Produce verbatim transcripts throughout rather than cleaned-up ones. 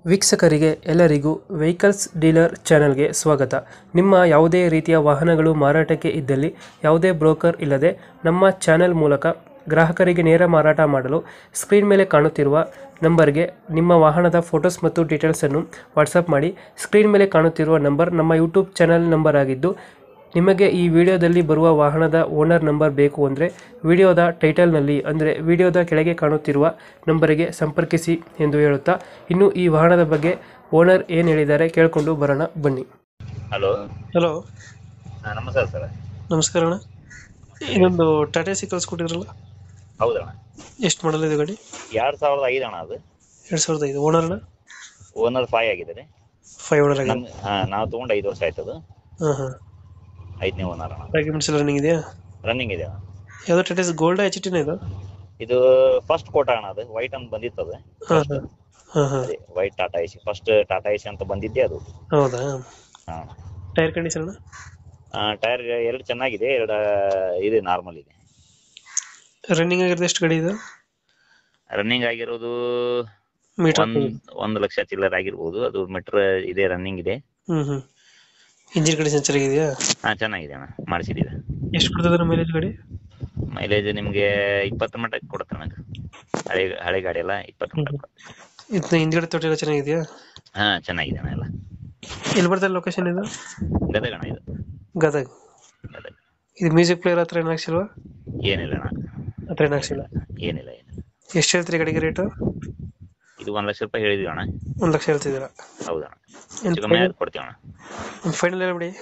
ವೀಕ್ಷಕರಿಗೆ ಎಲ್ಲರಿಗೂ vehicles dealer ಚಾನೆಲ್ಗೆ ಸ್ವಾಗತ. ನಿಮ್ಮ ಯಾವುದೇ ರೀತಿಯ ವಾಹನಗಳು ಮಾರಾಟಕ್ಕೆ ಇದ್ದಲ್ಲಿ ಯಾವುದೇ ಬ್ರೋಕರ್ ಇಲ್ಲದೆ ನಮ್ಮ ಚಾನೆಲ್ ಮೂಲಕ ಗ್ರಾಹಕರಿಗೆ ನೇರ ಮಾರಾಟ ಮಾಡಲು ಸ್ಕ್ರೀನ್ ಮೇಲೆ ಕಾಣುತ್ತಿರುವ ನಂಬರ್ಗೆ ನಿಮ್ಮ ವಾಹನದ ಫೋಟೋಸ್ ಮತ್ತು ಡೀಟೇಲ್ಸನ್ನು ವಾಟ್ಸಪ್ ಮಾಡಿ. ಸ್ಕ್ರೀನ್ ಮೇಲೆ ಕಾಣುತ್ತಿರುವ ನಂಬರ್ ನಮ್ಮ ಯೂಟ್ಯೂಬ್ ಚಾನೆಲ್ ನಂಬರ್ ಆಗಿದ್ದು, ನಿಮಗೆ ಈ ವಿಡಿಯೋದಲ್ಲಿ ಬರುವ ವಾಹನದ ಓನರ್ ನಂಬರ್ ಬೇಕು ಅಂದರೆ ವಿಡಿಯೋದ ಟೈಟಲ್ನಲ್ಲಿ ಅಂದರೆ ವಿಡಿಯೋದ ಕೆಳಗೆ ಕಾಣುತ್ತಿರುವ ನಂಬರಿಗೆ ಸಂಪರ್ಕಿಸಿ ಎಂದು ಹೇಳುತ್ತಾ, ಇನ್ನು ಈ ವಾಹನದ ಬಗ್ಗೆ ಓನರ್ ಏನು ಹೇಳಿದ್ದಾರೆ ಕೇಳಿಕೊಂಡು ಬರೋಣ ಬನ್ನಿ. ಹಲೋ ಹಲೋ, ನಮಸ್ಕಾರ ಸರ್. ನಮಸ್ಕಾರ ಅಣ್ಣ. ಇನ್ನೊಂದು ಟಾಟಾ ಸಿ ಕಳಿಸ್ಕೊಟ್ಟಿದ್ರಲ್ಲ, ಹೌದಣ್ಣ. ಎಷ್ಟು ಮಾಡಲ್ ಇದೆ ಗಾಡಿ? ಎರಡ್ ಸಾವಿರದ ಐದು ಅಣ್ಣ. ಅದು ಎರಡು ಸಾವಿರದ ಐದು. ಓನರ್ ಅಣ್ಣ? ಓನರ್ ಫೈವ್ ಆಗಿದ್ದಾರೆ. ಫೈವ್ ಓನರ್ ಆಗಿದೆ. ನಮ್ ಹಾ ನಾವು ತಗೊಂಡು ಐದು ವರ್ಷ ಆಯ್ತದು. ಹಾಂ ಹಾಂ. ಐದನೇ ಓನರ್ ಅಣ್ಣ. ಡಾಕ್ಯುಮೆಂಟ್ಸ್ ಎಲ್ಲ ರನ್ನಿಂಗ್ ಇದೆಯಾ? ರನ್ನಿಂಗ್ ಇದೆ ಅಣ್ಣ. ಯಾವುದೋ ಟಾಟಾ ಸಿ ಗೋಲ್ಡ್ ಎಚ್ ಟಿನ ಇದು? ಇದು ಫಸ್ಟ್ ಕೋಟ ಅಣ್ಣ. ಅದು ವೈಟ್ ಅಂತ ಬಂದಿತ್ತು. ಅದು ಹಾಂ ಹಾಂ ಹಾಂ ಹಾಂ. ಅದೇ white Tata ace, first Tata ace ಅಂತ ಬಂದಿದ್ದೆ ಅದು. ಹೌದಾ? ಹಾ. ಟೈರ್ ಕಂಡೀಷನ್ ಅಣ್ಣ? ಟೈರ್ ಎರಡು ಚೆನ್ನಾಗಿದೆ, ಎರಡು ಇದೆ ನಾರ್ಮಲ್ ಇದೆ. ರನ್ನಿಂಗ್ ಆಗಿರೋದು ಎಷ್ಟು ಗಾಡಿ ಇದು? ರನ್ನಿಂಗ್ ಆಗಿರೋದು ಮೀಟರ್? ಒಂದ್ ಒಂದು ಲಕ್ಷ ಚಿಲ್ಲರ್ ಆಗಿರ್ಬೋದು. ಅದು ಮೀಟರ್ ಇದೆ, ರನ್ನಿಂಗ್ ಇದೆ. ಹ್ಮ್ ಹ್ಮ್. ಇಂಜಿನ್ ಕಂಡೀಷನ್ ಚೆನ್ನಾಗಿದೆಯಾ? ಹಾ ಚೆನ್ನಾಗಿದೆ ಅಣ್ಣ, ಮಾಡಿಸಿದೆ. ಎಷ್ಟು ಕೊಡ್ತದೆ ಮೈಲೇಜ್ ಗಾಡಿ? ಮೈಲೇಜ್ ನಿಮ್ಗೆ ಇಪ್ಪತ್ತು ಮಟ್ಟ ಕೊಡುತ್ತೆ ನನಗೆ. ಹಳೆ ಹಳೆ ಗಾಡಿ ಎಲ್ಲ ಇಪ್ಪತ್ತು ಮಟ್ಟ. ಇದನ್ನ ಹಿಂದ್ಗಡೆ ತೊಟ್ಟಿ ಎಲ್ಲ ಚೆನ್ನಾಗಿದೆಯಾ? ಹಾ ಚೆನ್ನಾಗಿದೆ ಅಣ್ಣ ಎಲ್ಲ. ಎಲ್ಲಿ ಬರ್ತದೆ ಲೊಕೇಶನ್ ಇದು? ಗದಗ ಅಣ್ಣ. ಇದು ಗದಗ. ಗದಗ. ಇದು ಮ್ಯೂಸಿಕ್ ಪ್ಲೇಯರ್ ಹತ್ರ ಏನು ಹಾಕ್ಸಿಲ್ವಾ? ಏನಿಲ್ಲ ಅಣ್ಣ, ಹತ್ರ ಏನು ಹಾಕ್ಸಿಲ್ಲ? ಏನಿಲ್ಲ ಏನಿಲ್ಲ. ಎಷ್ಟು ಹೇಳ್ತೀರಿ ಗಾಡಿಗೆ ರೇಟು? ಇದು ಒಂದ್ ಲಕ್ಷ ರೂಪಾಯಿ ಹೇಳಿದ್ವಿ ಅಣ್ಣ. ಒಂದು ಲಕ್ಷ ಹೇಳ್ತಿದ್ದೀರಾ? ಹೌದಣ್ಣ. ಹೆಚ್ಚು ಕಮ್ಮಿ ಆದ್ರೆ ಕೊಡ್ತೀವಿ ಅಣ್ಣ. ಫೈನಲ್ ಎಲ್ಲ ಬಿಡಿ,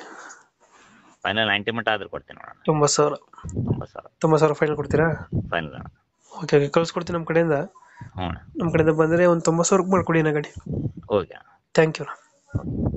ಫೈನಲ್ ನೈಂಟಿ ಮಟ್ಟ ಆದ್ರೆ ಕೊಡ್ತೀನಿ ಅಣ್ಣ. ತೊಂಬತ್ತು ಸಾವಿರ. ತೊಂಬತ್ತು ಸಾವಿರ ತೊಂಬತ್ತು ಸಾವಿರ ಫೈನಲ್ ಕೊಡ್ತೀರಾ? ಫೈನಲ್ ಅಣ್ಣ. ಓಕೆ ಓಕೆ, ಕಳ್ಸ್ಕೊಡ್ತೀನಿ ನಮ್ಮ ಕಡೆಯಿಂದ. ಹ್ಞೂ ಅಣ್ಣ. ನಮ್ಮ ಕಡೆಯಿಂದ ಬಂದರೆ ಒಂದು ತೊಂಬತ್ತು ಸಾವಿರಕ್ಕೆ ಮಾಡ್ಕೊಡಿ ನಾ ಗಾಡಿ. ಓಕೆ ಅಣ್ಣ. Thank you. ಓಕೆ.